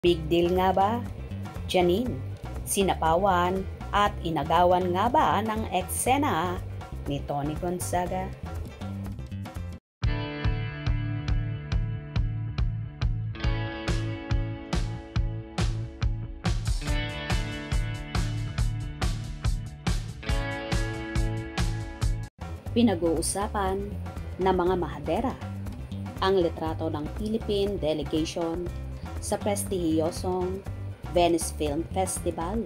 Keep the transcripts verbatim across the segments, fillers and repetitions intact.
Big deal nga ba? Janine, sinapawan at inagawan nga ba ng eksena ni Tony Gonzaga? Pinag-uusapan ng mga mahadera ang litrato ng Philippine delegation sa prestihiyosong Venice Film Festival.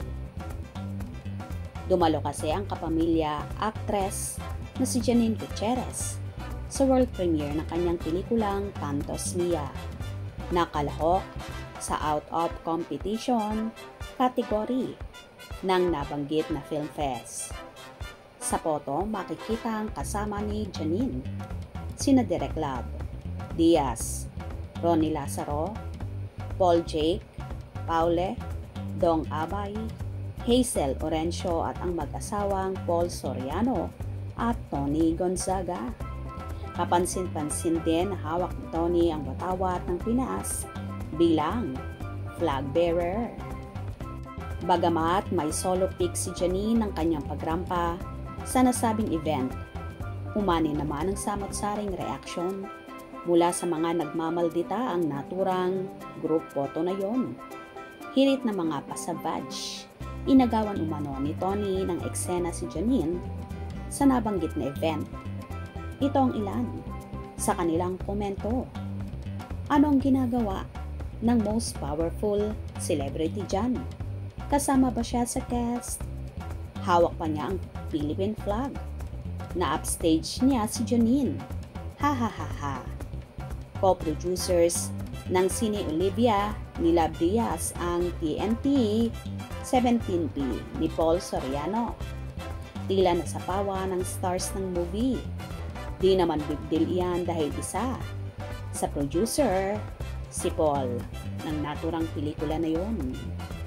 Dumalo kasi ang kapamilya actress na si Janine Gutierrez sa world premiere ng kanyang pelikulang Cantos Mia, nakalahok sa out of competition category ng nabanggit na film fest. Sa photo, makikita ang kasama ni Janine, sina Direk Lab, Diaz, Ronnie Lazaro, Paul Jake, Paule, Dong Abay, Hazel Orencio at ang mag-asawang Paul Soriano at Tony Gonzaga. Kapansin-pansin din na hawak ni Tony ang watawat ng Pinas bilang flag bearer. Bagamat may solo pic si Janine ng kanyang pagrampa sa nasabing event, umani naman ang samot-saring reaksyon mula sa mga nagmamaldita ang naturang group photo na yon. Hirit na mga pasabadge, inagawan umano ni Tony ng eksena si Janine sa nabanggit na event. Ito ang ilan sa kanilang komento. Anong ginagawa ng most powerful celebrity dyan? Kasama ba siya sa cast? Hawak pa niya ang Philippine flag. Na-upstage niya si Janine. Ha ha ha ha. Co-producers ng Cine Olivia ni Lab Diaz ang T N T seventeen P ni Paul Soriano. Tila nasapawa ng stars ng movie. Di naman big deal iyan dahil isa sa producer, si Paul, ng naturang pelikula na yon.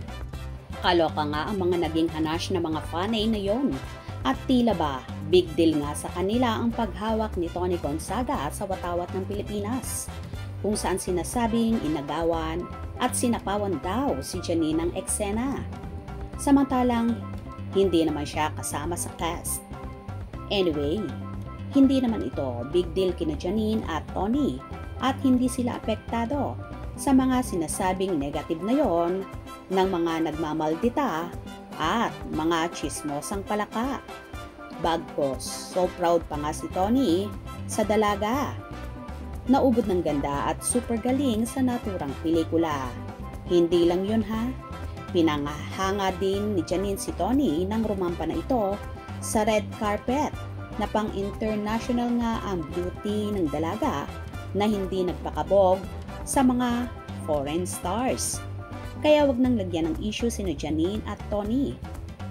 Kaloka nga ang mga naging hanash na mga fanay na yon. At tila ba, big deal nga sa kanila ang paghawak ni Tony Gonzaga sa watawat ng Pilipinas, kung saan sinasabing inagawan at sinapawan daw si Janine ng eksena. Samantalang, hindi naman siya kasama sa cast. Anyway, hindi naman ito big deal kina Janine at Tony at hindi sila apektado sa mga sinasabing negative na yon ng mga nagmamaldita at mga chismosang palaka. Bagpos, so proud pa nga si Tony sa dalaga. Naubod ng ganda at super galing sa naturang pelikula. Hindi lang yun ha, pinangahanga din ni Janine si Tony ng rumampa na ito sa red carpet na pang international nga ang beauty ng dalaga na hindi nagpakabog sa mga foreign stars. Kaya wag nang lagyan ng issue sina Janine at Tony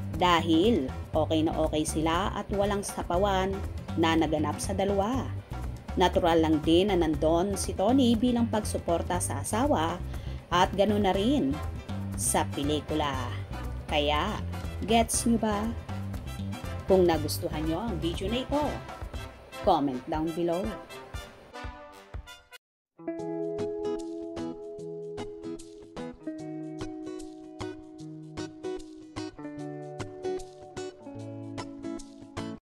dahil okay na okay sila at walang sapawan na naganap sa dalawa. Natural lang din na nandun si Tony bilang pagsuporta sa asawa at ganoon na rin sa pelikula. Kaya, gets nyo ba? Kung nagustuhan nyo ang video na ito, comment down below.